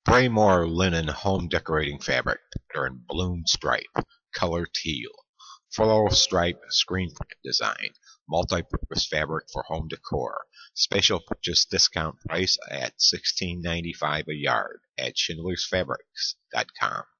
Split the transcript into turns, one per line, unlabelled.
Braemore linen home decorating fabric, pattern balloon stripe, color teal. Floral stripe screen print design, multi-purpose fabric for home decor. Special purchase discount price at $16.95 a yard at schindlersfabrics.com.